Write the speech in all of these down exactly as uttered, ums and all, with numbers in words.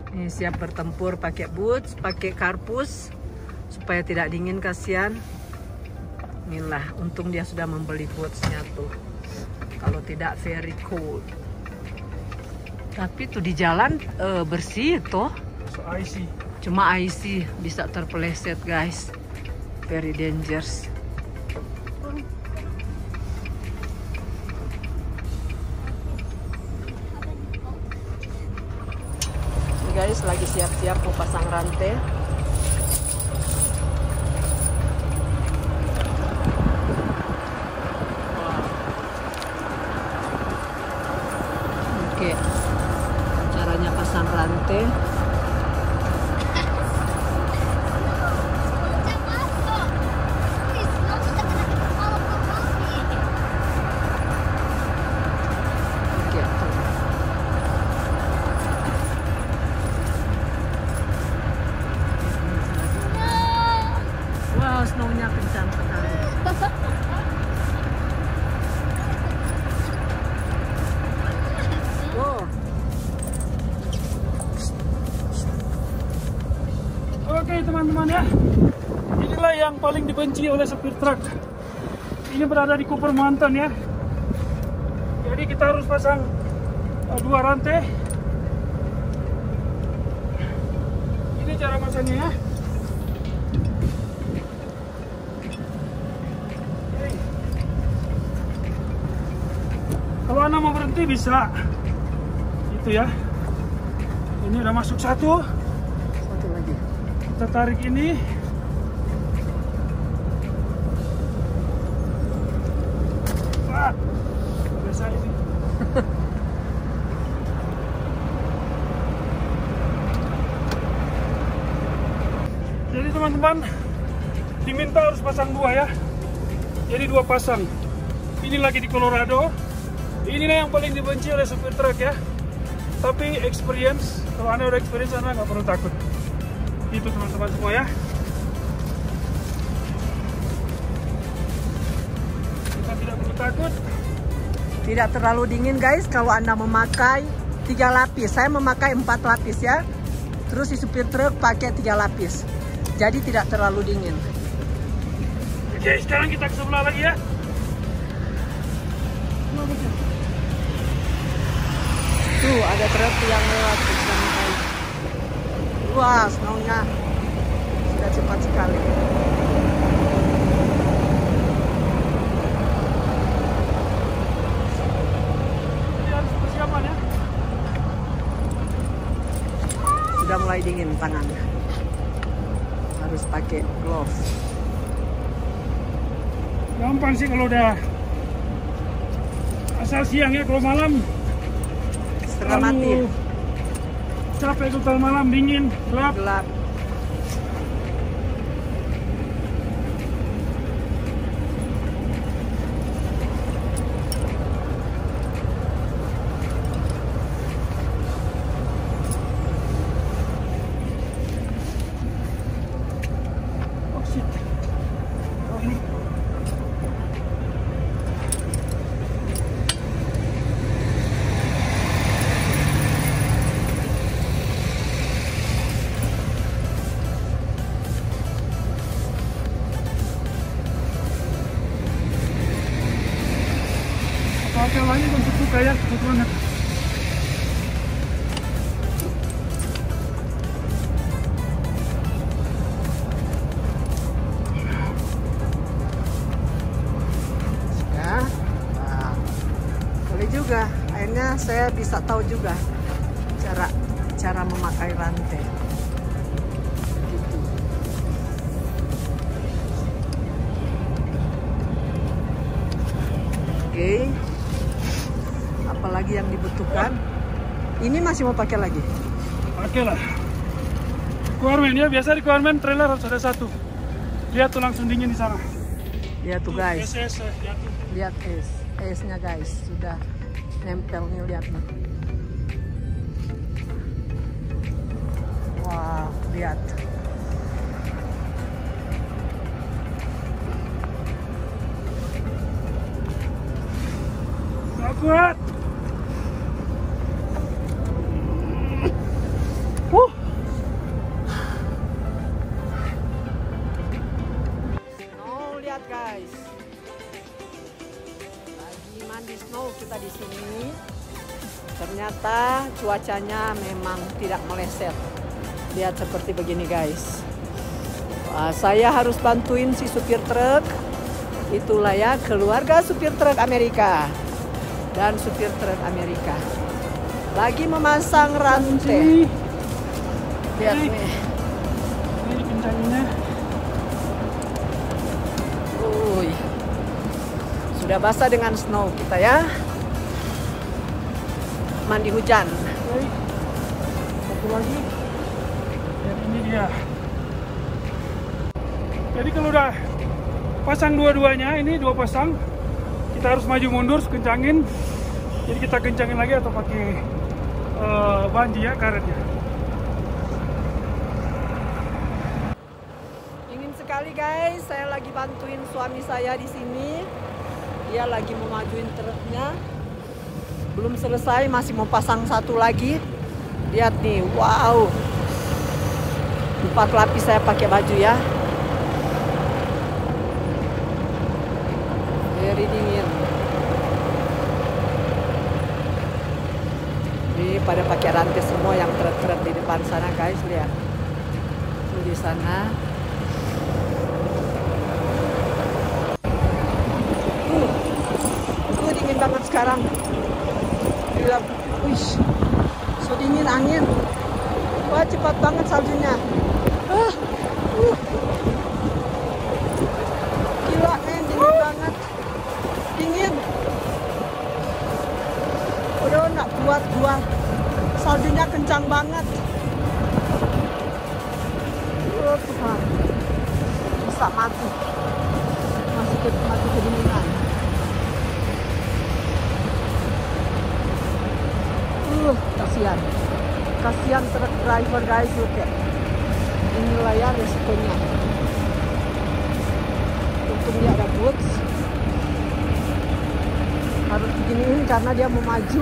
Ini siap bertempur pakai boots, pakai karpus supaya tidak dingin, kasihan. Inilah, untung dia sudah membeli bootsnya tuh. Kalau tidak very cold. Tapi tuh di jalan uh, bersih tuh. So icy. Cuma icy, bisa terpeleset guys. Very dangerous. Ini guys lagi siap-siap mau pasang rantai. Oke, caranya pasang rantai. Wow, snow-nya kencang sekali. Wow. Oke teman-teman ya, inilah yang paling dibenci oleh supir truk. Ini berada di Cooper Mountain ya. Jadi kita harus pasang uh, dua rantai. Ini cara pasangnya ya. Oke. Kalau Anda mau berhenti bisa, itu ya. Ini udah masuk satu. Satu lagi. Kita tarik ini. Wah, biasa ini. Jadi teman-teman, diminta harus pasang dua ya. Jadi dua pasang. Ini lagi di Colorado. Inilah yang paling dibenci oleh supir truk ya. Tapi experience, kalau Anda udah experience, Anda nggak perlu takut. Itu teman-teman semua ya. Kita tidak perlu takut. Tidak terlalu dingin guys kalau Anda memakai tiga lapis. Saya memakai empat lapis ya. Terus si supir truk pakai tiga lapis. Jadi tidak terlalu dingin. Oke, sekarang kita ke sebelah lagi ya. Tuh ada truk yang lewat. Wah, snow-nya sudah cepat sekali. Jadi harus persiapan ya. Sudah mulai dingin tangannya. Harus pakai glove. Gampang sih kalau udah asal siang ya, kalau malam Setengah mati. Capek total malam, dingin, gelap. Gelap. Oh shit. Oh ini. Apa lagi untuk buka ya, cepet banget. Ya. Nah, boleh juga. Akhirnya saya bisa tahu juga cara cara memakai rantai. Gitu. Oke. Apalagi yang dibutuhkan? Ini masih mau pakai lagi? Pakai lah. Requirement ya, biasa requirement trailer harus ada satu. Lihat tuh langsung dingin di sana. Lihat tuh guys. S S, lihat tuh. Lihat es. Esnya guys sudah nempel nih, lihat nih. Wah, lihat. Gak kuat. Wuh. cuacanya memang tidak meleset. Lihat seperti begini guys. Wah, saya harus bantuin si supir truk. Itulah ya keluarga supir truk Amerika dan supir truk Amerika lagi memasang rantai. Lihat nih. Ini dikencanginnya. Uy. Sudah basah dengan snow kita ya. Mandi hujan. Baik. Satu lagi. Dan ini dia. Jadi kalau udah pasang dua-duanya, ini dua pasang, kita harus maju mundur, kencangin. Jadi kita kencangin lagi atau pakai uh, banji ya karetnya. Ingin sekali guys, saya lagi bantuin suami saya di sini. Dia lagi mau majuin truknya. Belum selesai, masih mau pasang satu lagi. Lihat nih, wow. Empat lapis saya pakai baju ya. Very dingin. Ini pada pakai rantai semua yang truk-truk di depan sana guys, lihat. Tuh di sana. Uh, uh dingin banget sekarang. Gila, wih, so dingin angin. Wah cepat banget saljunya. Ah, uh. Gila men, dingin banget. Dingin. Udah nggak kuat gua. Saljunya kencang banget. Oh Tuhan, bisa mati. Masih ke, mati kedinginan. Uh, kasihan. Kasihan truk driver guys, look ya. Inilah ya resikonya. Untungnya ada boots. Harus beginiin karena dia mau maju.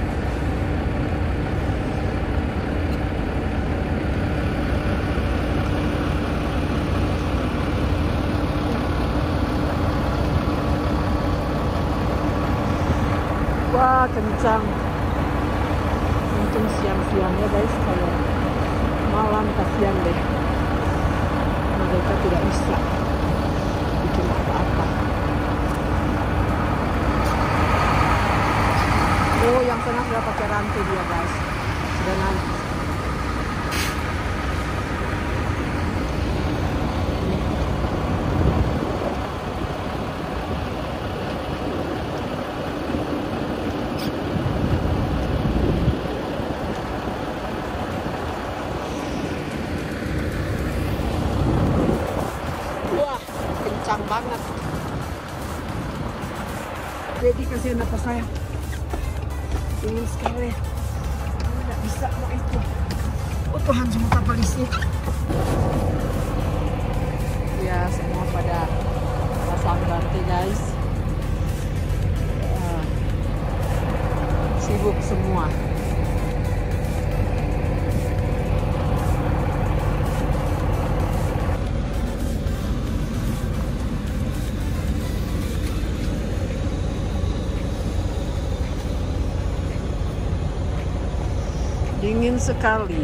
Wah, kencang. Untung siang-siang ya guys, kalau malam kasihan deh. Mereka tidak bisa bikin apa-apa. Oh, yang sana sudah pakai rantai dia guys. Sudah naik. Kencang banget. Jadi kasihan apa saya? Ingin sekali. Tidak bisa mau itu. Oh Tuhan, semua polisi. Ya semua pada pasang rantai guys. Uh, sibuk semua. Dingin sekali.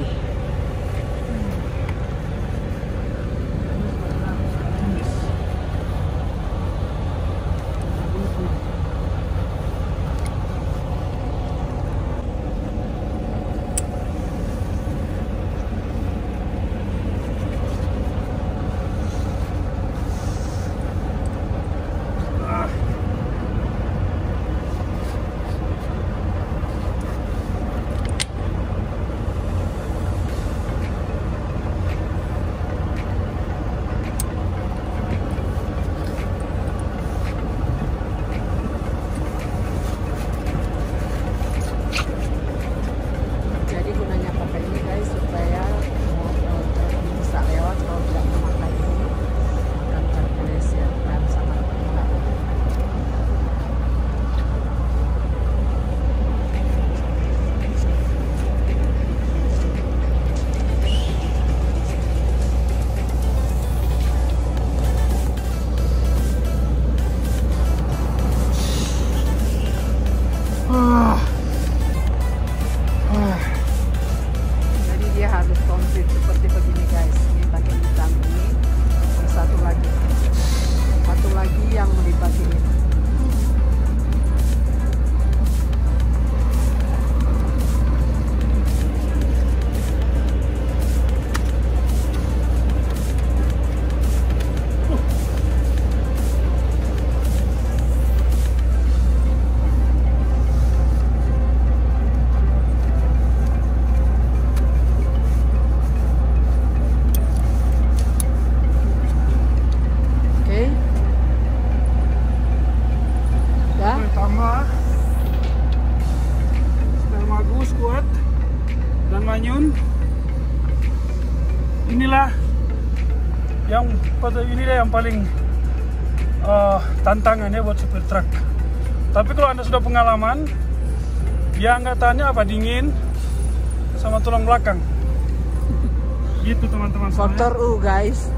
inilah yang inilah yang paling uh, tantangan ya buat supir truk. Tapi kalau Anda sudah pengalaman, ya nggak tanya apa dingin sama tulang belakang. Gitu teman-teman. Motor U guys.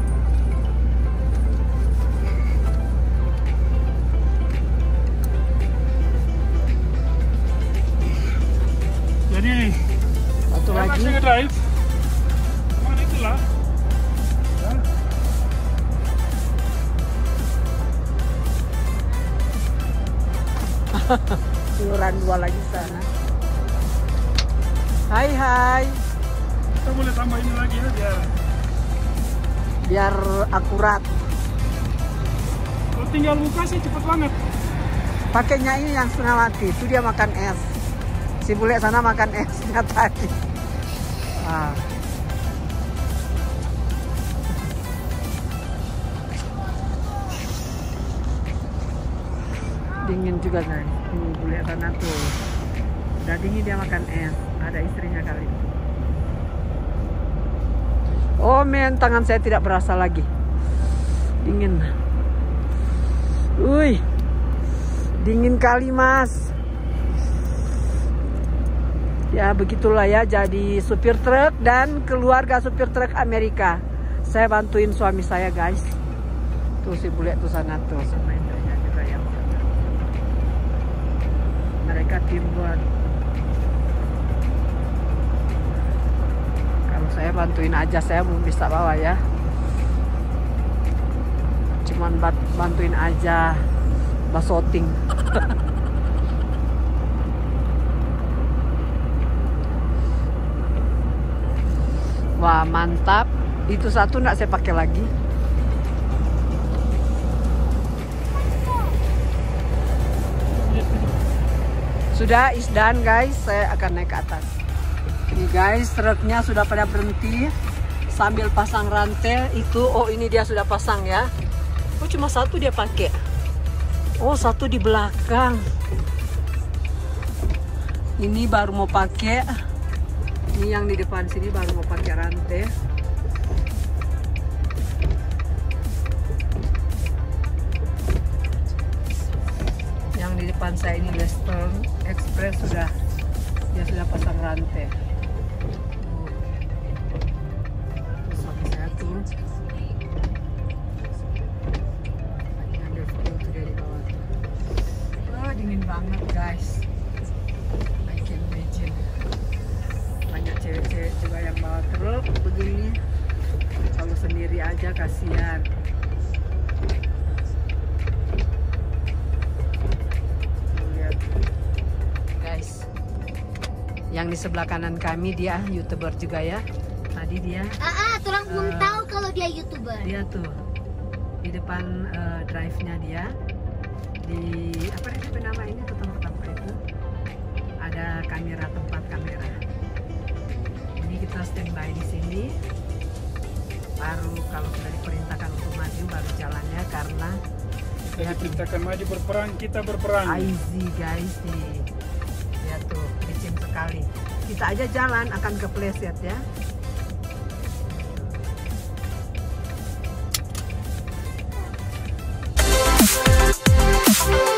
Jadi satu saya lagi. masih ngedrive. Cuman itulah. Ya. Iuran dua lagi sana. Hai hai. Kita boleh tambah ini lagi ya biar biar akurat. kalau tinggal buka sih cepet banget. Pakainya ini yang setengah mati, itu dia makan es. Si bule sana makan esnya tadi. Ah. Dingin juga guys. Tuh bule sana tuh. Udah dingin dia makan es. Ada istrinya kali. Oh men, tangan saya tidak berasa lagi. Dingin. Wih. Dingin kali mas. Ya begitulah ya, jadi supir truk dan keluarga supir truk Amerika. Saya bantuin suami saya guys. Tuh si bule tuh sana tuh sama istrinya juga ya. Mereka teamwork. Kalau saya bantuin aja, saya belum bisa bawa ya. Cuman bantuin aja basoting. Wah mantap, itu satu nggak saya pakai lagi. Sudah is done guys, saya akan naik ke atas. Ini guys, truknya sudah pada berhenti sambil pasang rantai itu. Oh ini dia sudah pasang ya. Oh cuma satu dia pakai. Oh satu di belakang. Ini baru mau pakai. Ini yang di depan sini baru mau pakai rantai. Yang di depan saya ini Western Express sudah dia sudah pasang rantai. Terus suami saya tuh ambil foto tuh dari bawah tuh. Oh dingin banget guys. I can imagine. Banyak cewek-cewek juga yang bawa truk begini. Kalau sendiri aja kasihan. Lihat guys, yang di sebelah kanan kami dia YouTuber juga ya. Tadi dia ah, ah tulang belum uh, tahu kalau dia YouTuber. Dia tuh di depan uh, drive-nya dia, di apa itu nama ini tempat-tempat itu ada kamera, tempat kamera. Kita standby di sini, baru kalau sudah diperintahkan untuk maju baru jalannya, karena kita diperintahkan maju berperang, kita berperang. Easy guys nih, lihat tuh licin sekali. Kita aja jalan akan kepleset ya.